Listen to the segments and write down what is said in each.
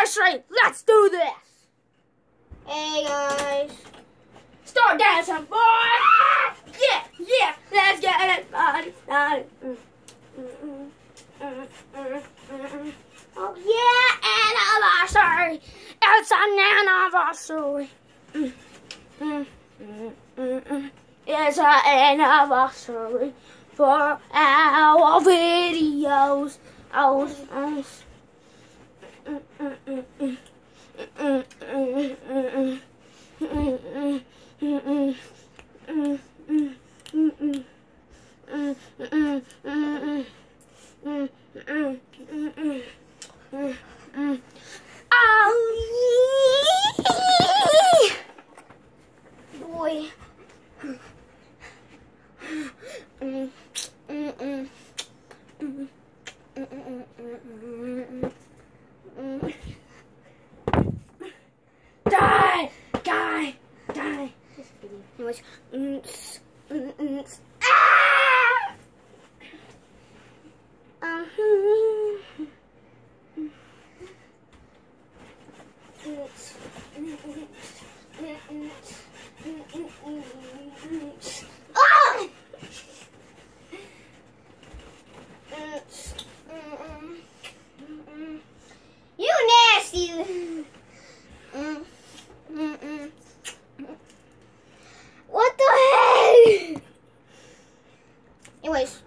anniversary. Let's do this. Hey guys. Start dancing, boy. Yeah. Let's get it party started. Oh yeah, anniversary. It's an anniversary. It's an anniversary for our videos. Boy. Die. Anyways, You nasty. What the heck? Anyways.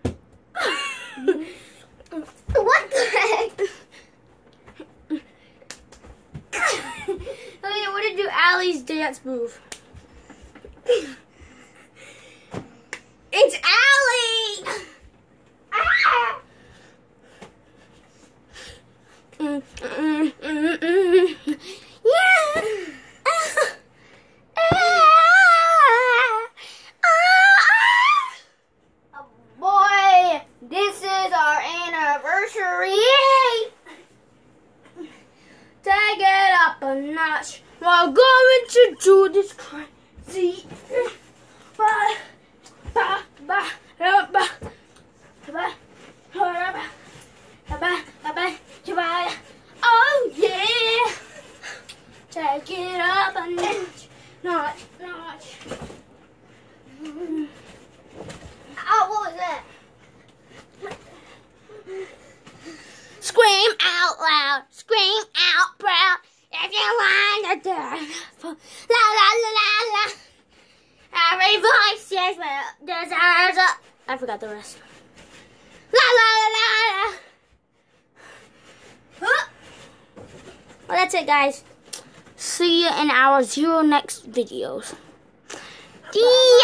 What the heck? Okay, what did you Allie's dance move? It's Allie. Ah! Boy, this is our anniversary. Take it up a notch. We're going to do this crazy. Oh yeah. Take it up a notch. Oh, what was that? Scream out loud, scream out proud. If you want to dance, la la la la la. Every voice says well deserves a. I forgot the rest. La la la la la. Huh? Well, that's it, guys. See you in our next videos. Yeah.